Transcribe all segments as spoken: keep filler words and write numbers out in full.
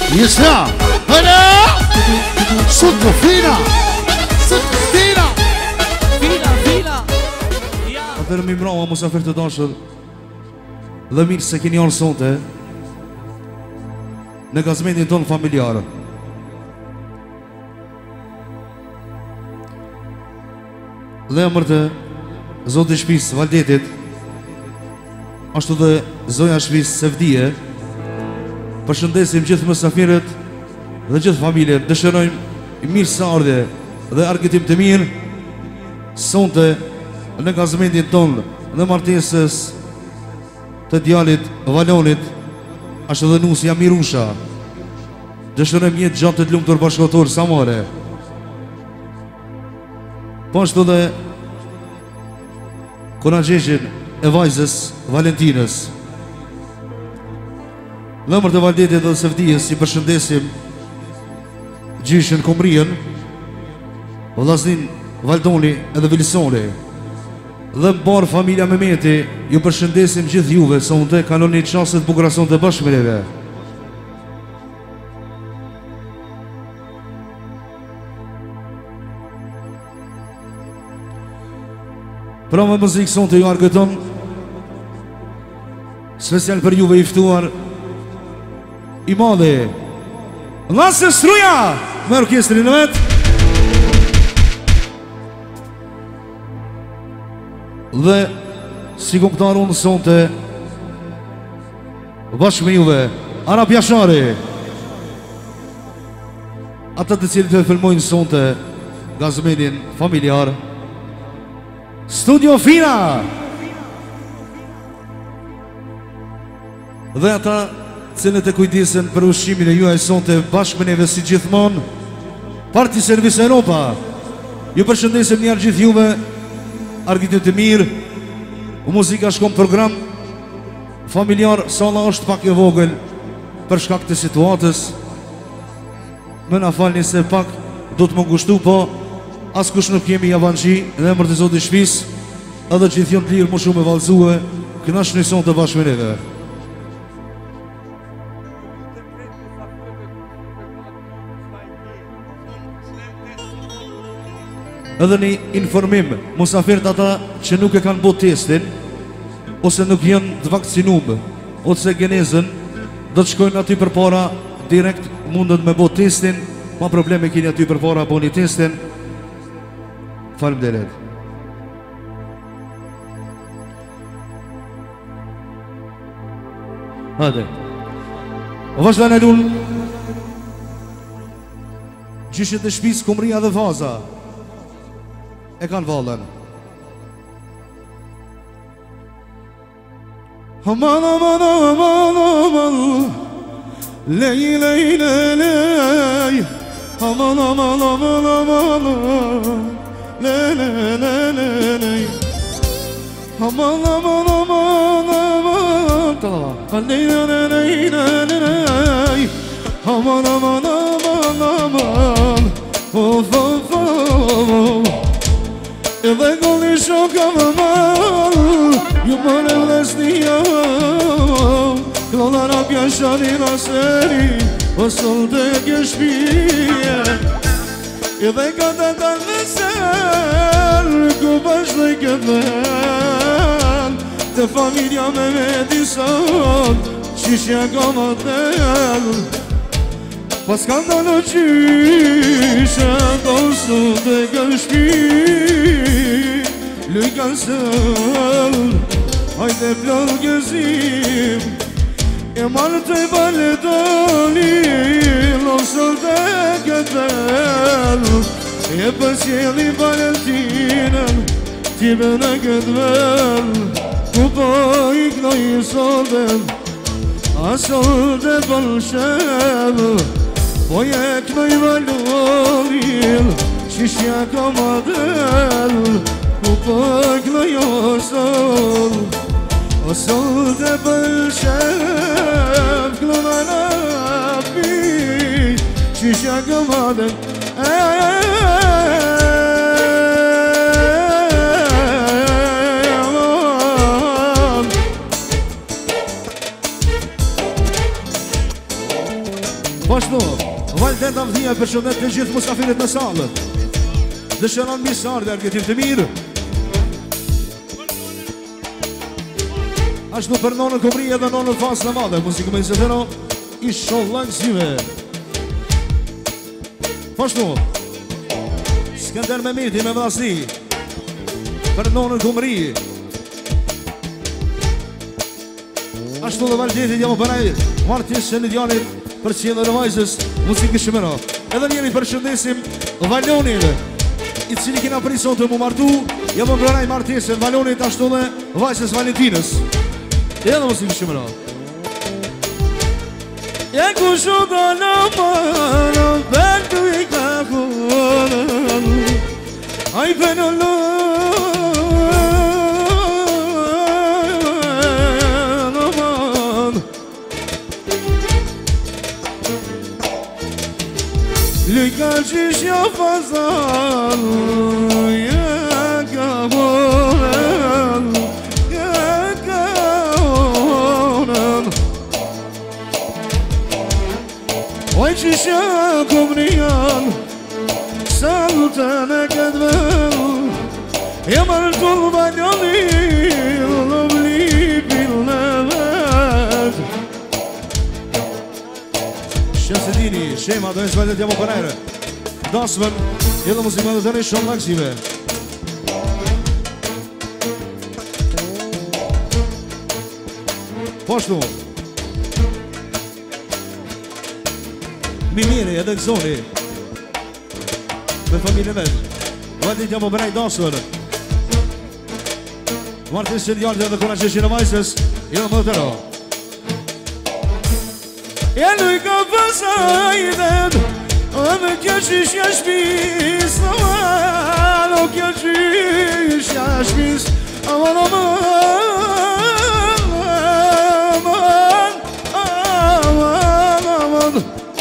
يسرع هلا صدق فينا صدق فينا فينا فينا Atër mi mbroma musafir të dashur dhe mirë se keni orë sonte në gazmetin tonë familjarë. Dhe emër të zotë i shpisë Valdetit, ashtu dhe zoja shpisë Sevdije, përshëndesim gjithë mësafirët dhe gjithë familjet, dëshërojmë mirë së ardhje dhe argëtim të mirë sonte në gazmetin tonë dhe martesës të djalit Valonit, ashtu dhe nusja Mirusha. Dëshërojmë jetë gjatë të lumtur bashkëtor Samare. Po ashtu dhe konagjeshën e vajzës Valentinës. Në emër të Valdetit dhe Sevdijës i përshëndesim gjyshën Komrien, vllaznin Valdoni edhe Vilsoni. Dhe më barë familja Memeti, ju përshëndesim gjithë juve, sonte kaloni qasët bukrason të bashkëmireve. Pra me muzikë sonte ju argëton, special për juve iftuar i madhe Lasë Struja me orkestrin në vetë. Dhe si këngëtar unë sonte bashkë me juve Arap Jashari, ata të cilët të filmojnë sonte gazmetin familjar Studio Fina, dhe ata cilët e kujdesen për ushqimin e juaj sonte bashkë me neve si gjithmonë Parti Servis Europa. Ju përshëndesim njerë gjithë juve, argëtim të mirë, muzika shkon program familjar, salla është pak e vogël për shkak të situatës. Më na falni se pak do të më ngushtu, po as kush nuk kemi javanxhi dhe emër të Zotit shpis, edhe që i thjon të lirë më shumë e valzue, kënash në son të bashkë me neve. Edhe një informim, musafirët ata që nuk e kanë bot testin, ose nuk janë të vakcinumë, ose genezën, do të shkojnë aty për para, direkt mundet me bot testin, ma probleme kini aty për para boni testin. Falem dhe red. Hade. O vazhda në lull, gjyshet e shpis, kumria dhe faza, e kanë valën. Aman, aman, aman, aman, lej, lej, lej, lej, aman, aman, aman, aman, lej, lej, lej, lej, lej, aman, aman, aman, aman, lej, lej, lej, lej, lej, aman, aman, aman, aman, of, of, of, edhe gulli shoka më malë, ju më në vlesnia, klona rapja shani raseri, o sol të kje shpije, edhe ka të të nësër, ku bashkë dhe këtë ven, të familja me me disot, qishja ka më tel, pas kanë të në qyshe, do së të kje shpije, Luj kanë sëll, hajde plon gëzim, e malë të i balë doli, losër të këtë e pësjeli Valentinën, time në këtë vel, ku po i knoj soldën, a soldë pëlshem, po je knoj valonil, qishja ka madel, ku pak në jo sol, o sol të pëlqev, klona në pi, qishja këmadën, e, e, e, Pashtu, Valden Davdhia për shëndet të gjithë musafirit në salë. Dëshëron misardë, argjetim të mirë. Ashtu për nonën Komri edhe nonën Fasë në madhe, muzikë me Isetero, i shollën zyve. Pashtu, Skender Mehmeti me vlasni, për nonën Komri. Ashtu dhe Valdetit jam përaj, Martis e në djanin për qenë dhe rëvajzës, muzikë shimero. Edhe njeri për shëndesim Valonin, i cili kina prison të mu martu, jam përaj Martisën Valonit, ashtu dhe vajzës Valentinës. Edhe muzikë shimero. E ku shu do në mënë, bëndu i ka kërë, a i bënë në Lika qishja fazan, ja ka honen, ja ka honen. Oj qishja Komrian, salutën e këtë vel, ja mërtu Valjonin, në vlipin në vetë. Shënësitini, Shema, do e zvalet jamo përajre. Dasmen, edhe muzikë dhe të një shumë laksive. Poshtu Mimiri edhe Gzoni me familje vetë. Vajtit jamo përaj dasmen. Martin Sindjartë edhe kona qeshin e vajzës, jo më të tëro. Ja nuk ka pasajden, a me kja qishja shpis, aman, o kja qishja shpis, aman, aman, aman, aman, aman.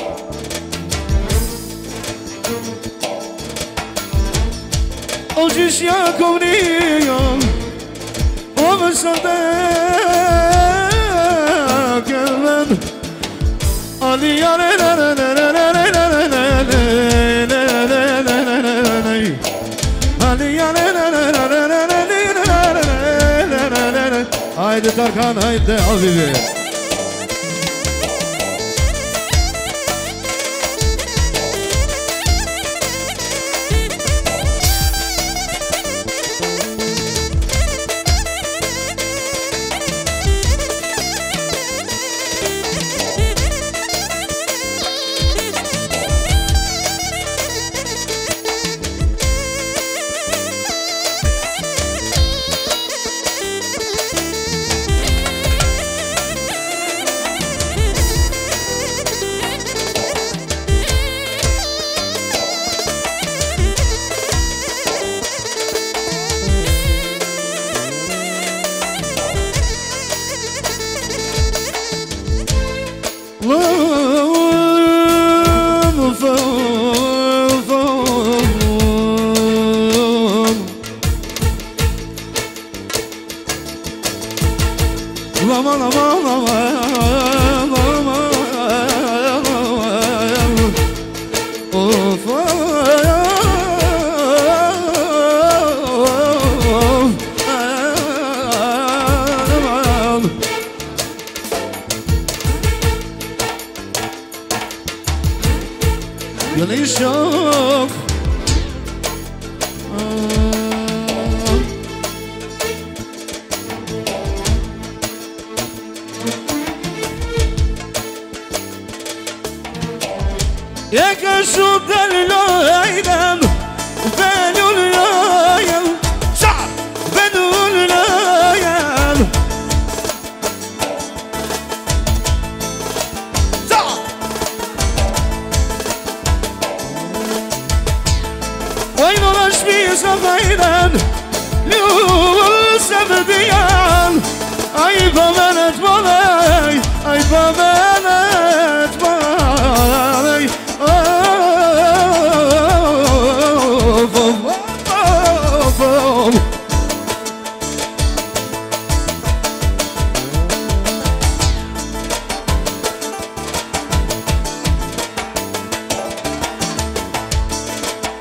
O qishja Komrian, o me sante këven, Ali ya re re re re re re re re re re Ali ya re re re re re re re re. Haydi Tarkan, haydi Habibi.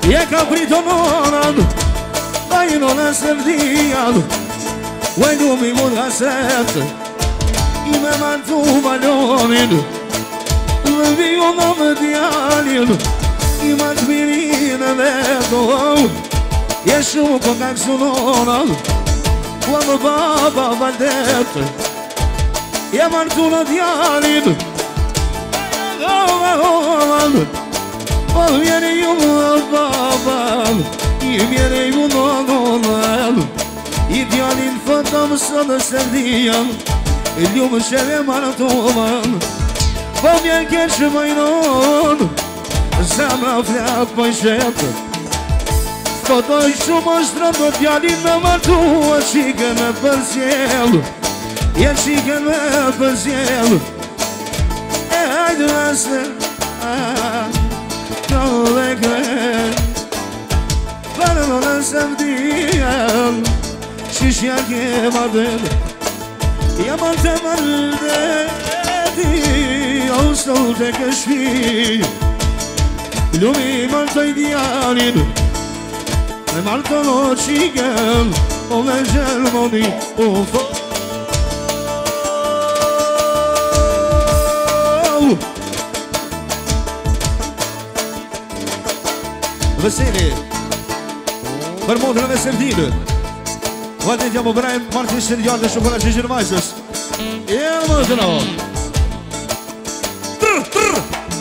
E caprito non Vai non essere diado Vuoi tu mi vuoi assette I me mantu balonid Le vivo nome di alien I matmirine vedo E shumë ko nga kësunona Quando baba valdete E martu në djalin O viene ju në baba I viene ju në nënën I djalin fëtëm së në sërdijan I ljumë qeve martuman Po vjen keqë majnon Zemra flak për shetë Po doj shumë është rëndo djalin me martua Qike me përzjel Je qike me përzjel E hajdu asë Në dhe kre Për në nëse vdijel Shishja ke mardel Ja marte mardeti O sot e këshfi Lumi martoj djalin Me marton o qikën, o me gjelmoni, o fo Veseli Për motën e Veselinë Vajtë t'ja më brajmë Martin Shërgjallë dhe Shokora Gjirmajsës E më të në Trr, trr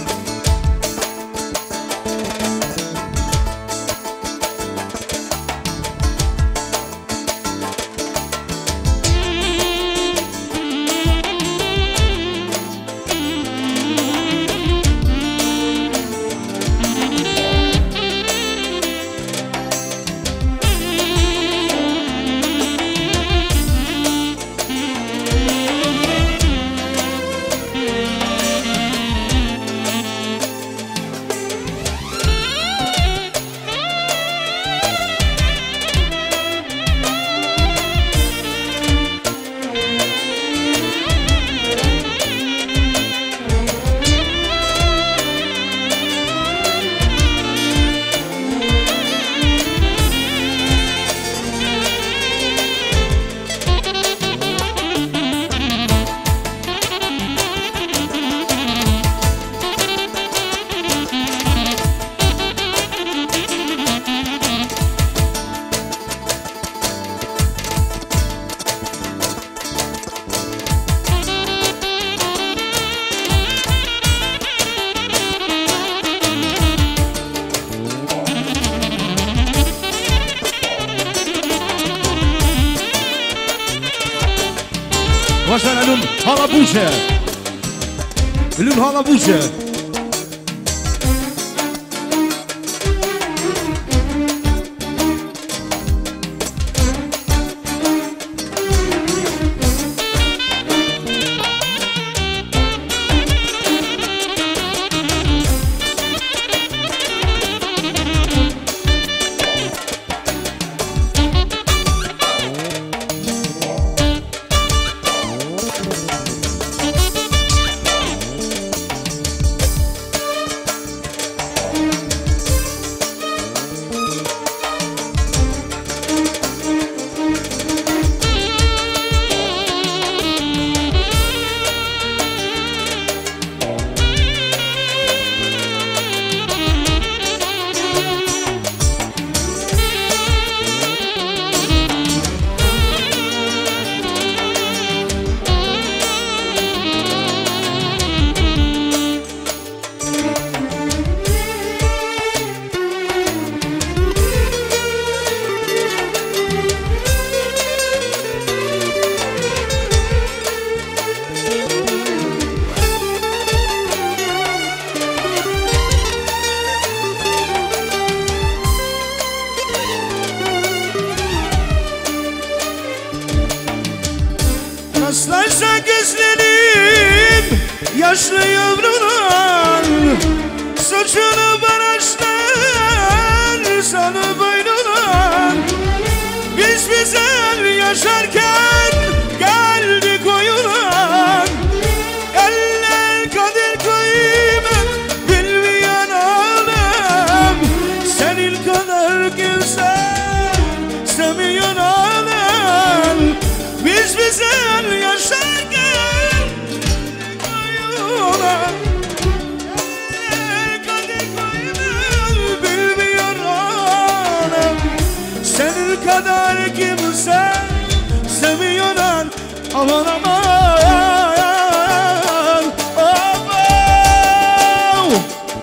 Vashana lun hala buqe Lun hala buqe kadar kimse seviyorlar. Aman aman aman.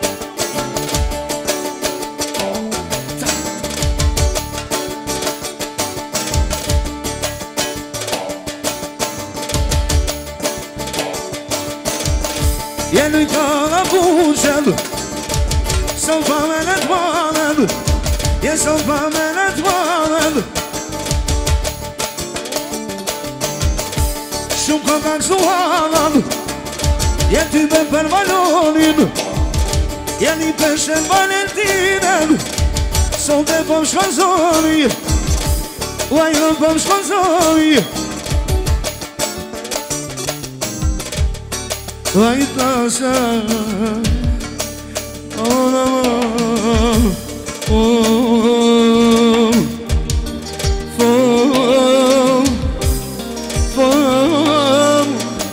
Yeni kana bucel Salva menet vanen Ye salva menet vanen Shumë ka kanë suhanan Je ty me për valonin Je një peshen valentinen Son të pëm shkazoni Lajnë pëm shkazoni Lajnë tasë Oh, oh, oh, oh, oh,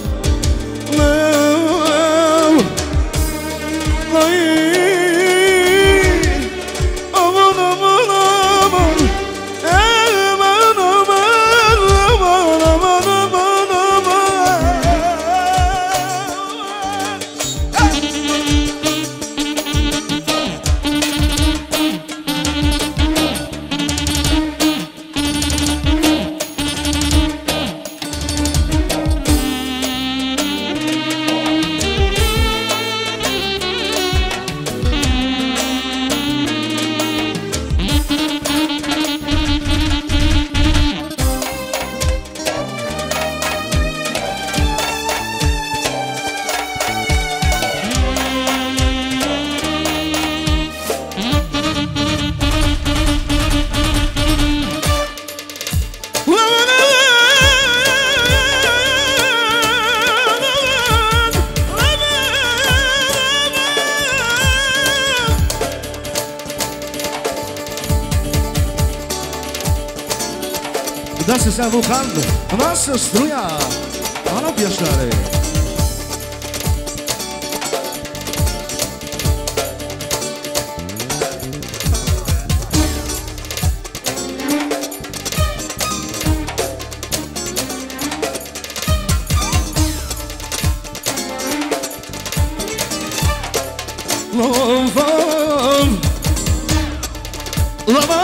Da se sta evocando la nostra struia a non piacere. Love, love, love.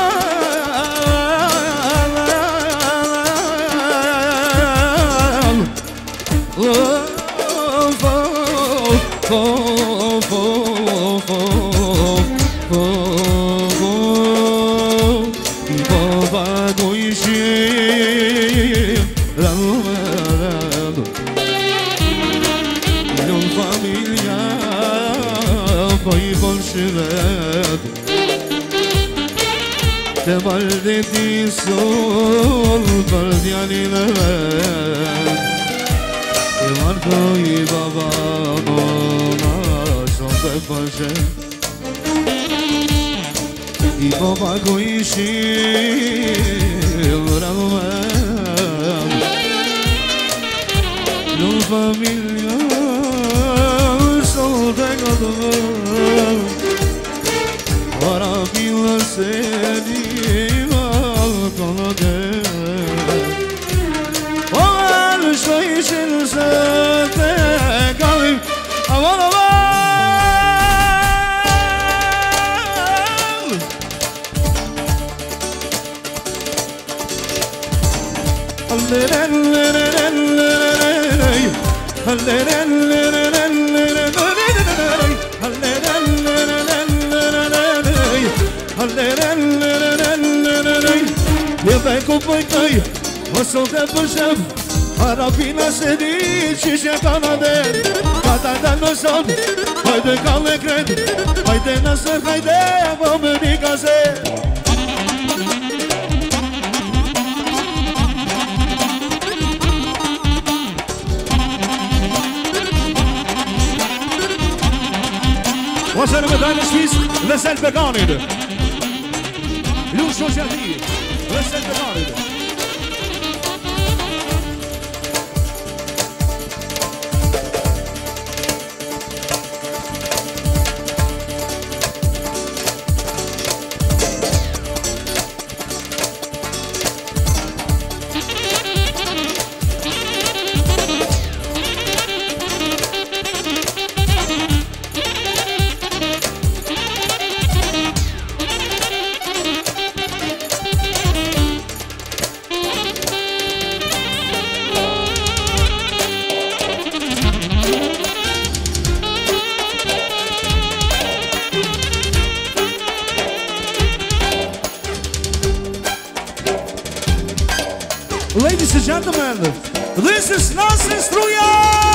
Te valde di sol, valdiani neven Te marco i baba mona, son te falce I baba coi shil, ramen Non famiglia, son te cadover Para bila seni Aman aman Je vengo poi kai, o sono tempo chef Arabina se dici c'è canade Gata danno son, haide calle cred Haide nasır haide, vom di case Wasarı mı dayanışmış, vesel beganıydı Lucio Giardini, vesel beganıydı and gentlemen, this is Nancy Struja!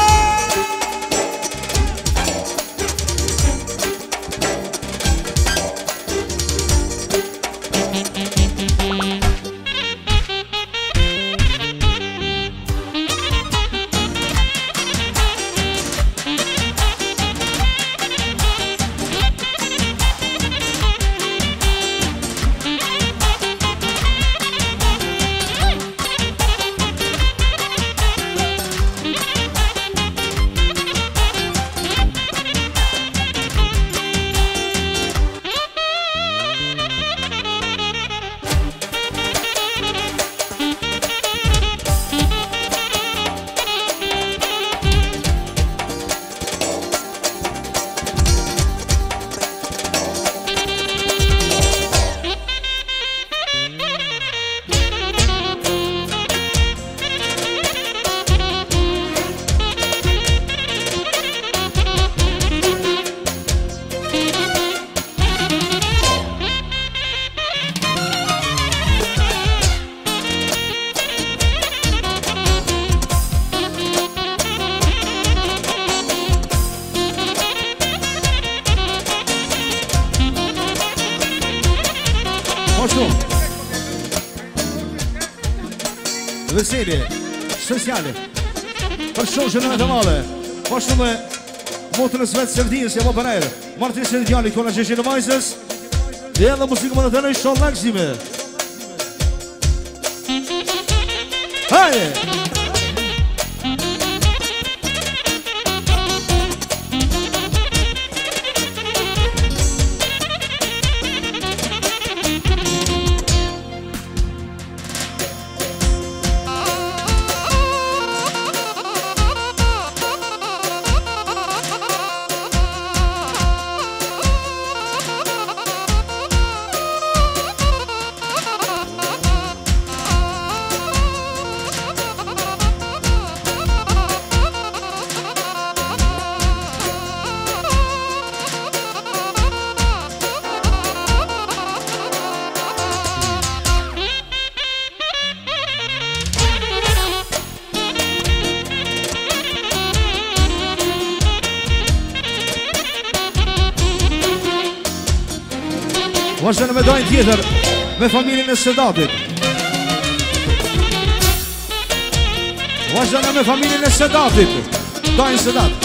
Veseli, speciale për shoqën e madhe, po ashtu me motrës vetë Serdinës apo për erë, Martin Serdiani kona që në vajzës, dhe edhe muzikë më të të në i shonë laksime. Hajde! Vazhdo në medajnë tjetër me familjen e Sedatit. Vazhdo në me familjen e Sedatit. Dajnë Sedat.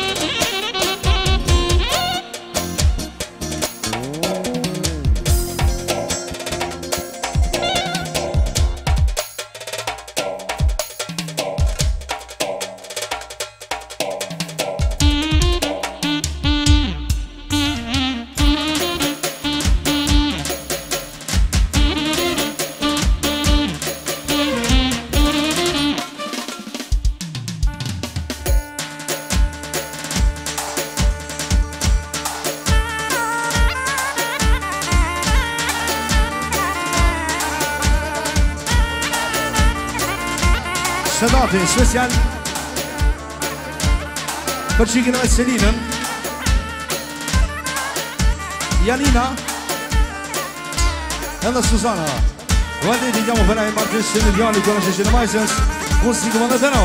Sedati, special për qikën e Selinën, Janina edhe Suzana. Vajte i të gjamu përna e Martin Serdiani kërë që që në majsës, muzikë më në të në.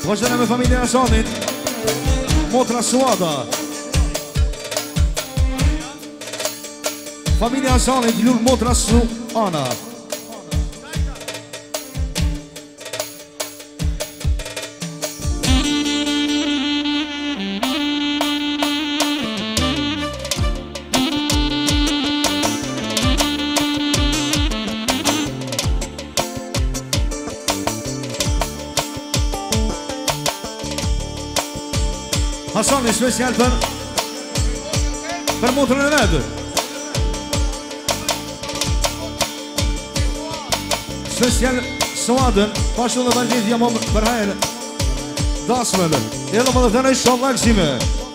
Vazhdojnë me familjen Hasanit, motra Suada. Familja Hasanit, lull motra Suana. Hasani special për për motrën e vetë. Special Suadën, pashtu dhe bandit jam për hajrë dasmën. Edhe më dhe të në ishë shumë laksime.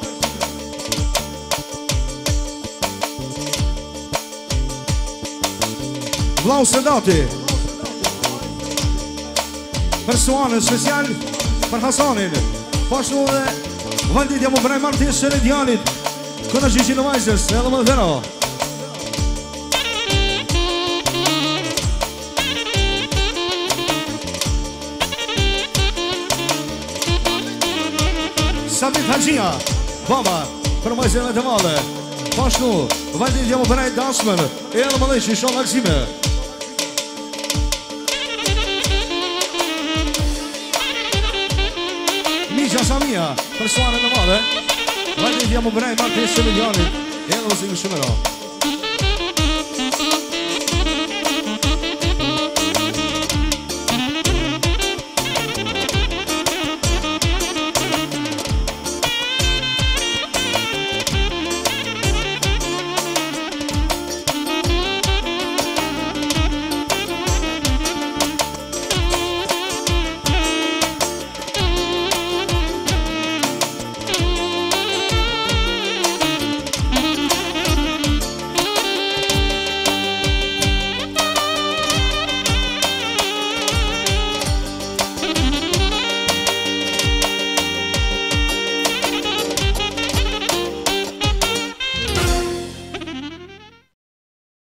Vlau Sedati për Suanën, special për Hasanin. Pashtu dhe Vandit jam u brej martis së Redianit. Këna gjishin në vajzës, edhe më dhe në Sabit Haqia, baba, për vajzën e të male. Pashtu, vandit jam u brej dasmën, edhe më dhe që shumë aksime. Misha Samia, për Suanën e madhe. Vajtë jam u brej martes së Redianit. Edhe vëzim shumë e ra.